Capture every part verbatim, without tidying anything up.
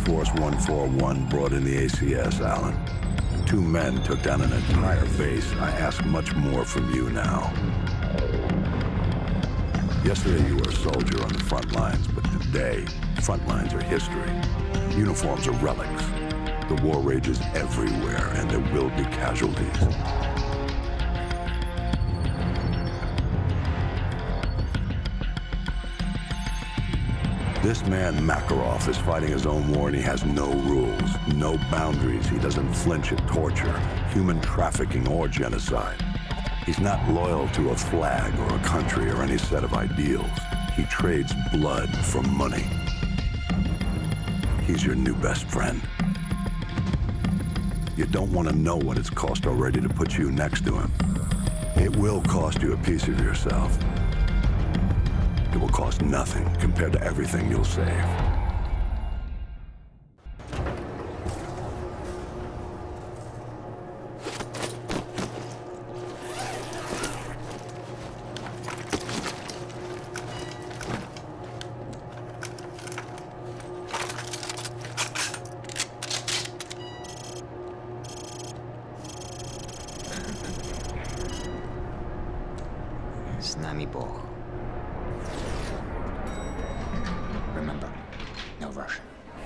Force one forty-one brought in the A C S, Allen. Two men took down an entire base. I ask much more from you now. Yesterday you were a soldier on the front lines, but today, front lines are history. Uniforms are relics. The war rages everywhere, and there will be casualties. This man, Makarov, is fighting his own war, and he has no rules, no boundaries. He doesn't flinch at torture, human trafficking, or genocide. He's not loyal to a flag or a country or any set of ideals. He trades blood for money. He's your new best friend. You don't want to know what it's cost already to put you next to him. It will cost you a piece of yourself. It will cost nothing compared to everything you'll save. С нами Бог. Remember, no Russian.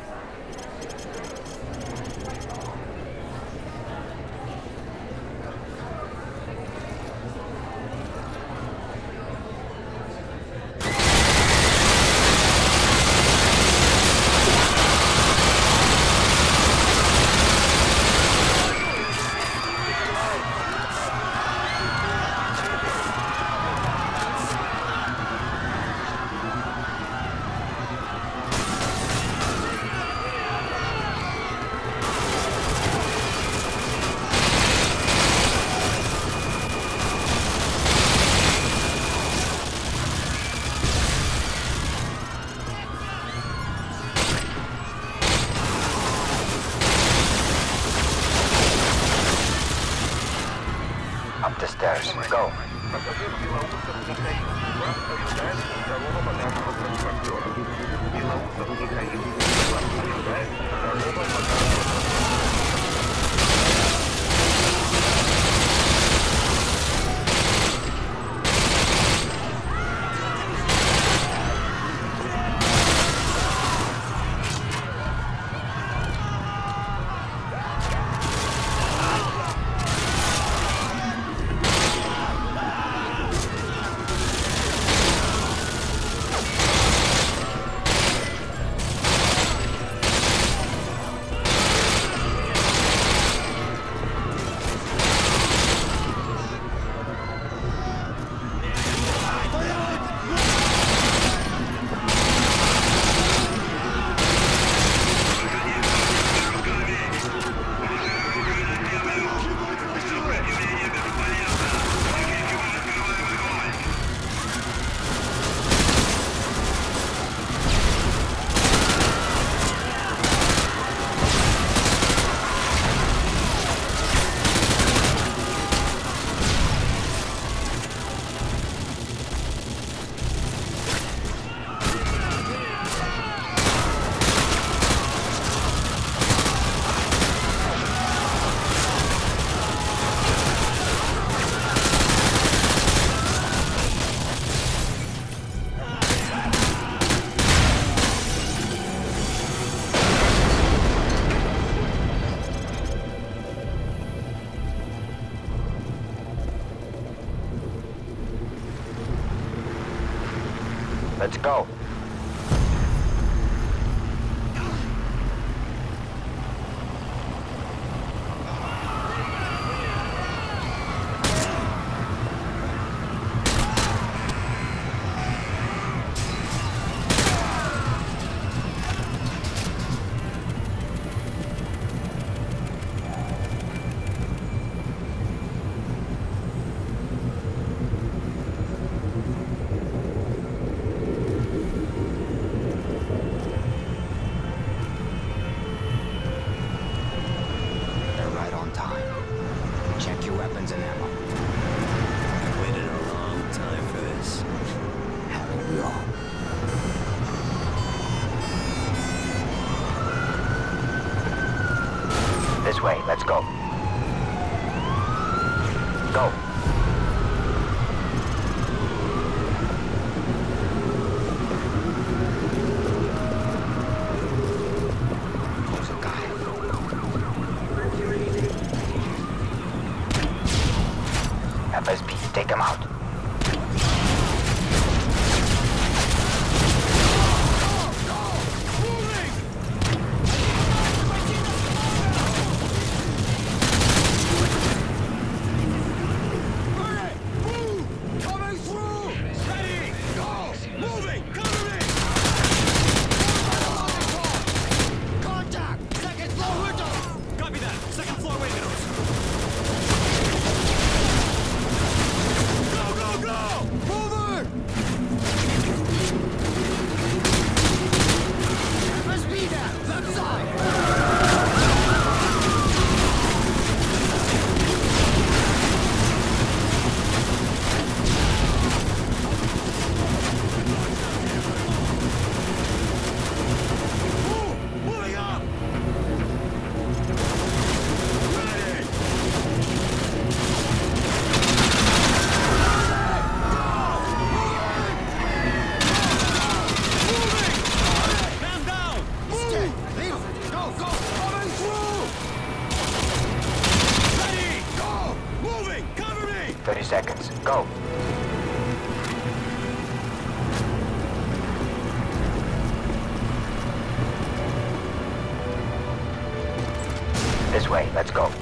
Up the stairs. Go. Let's go. This way, let's go. Go. F S P, take him out. thirty seconds. Go. This way. Let's go.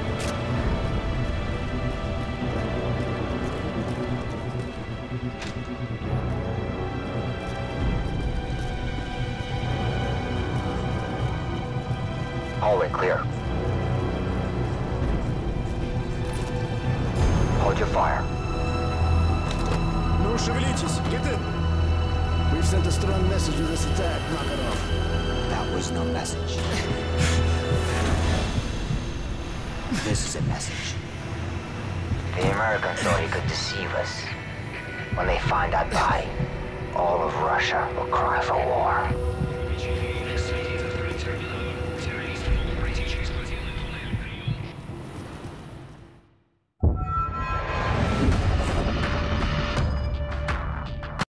Hallway clear. Hold your fire. No, шевелитесь. Get in. We've sent a strong message with this attack, Makarov. That was no message. This is a message. The Americans thought he could deceive us. When they find that body, all of Russia will cry for war.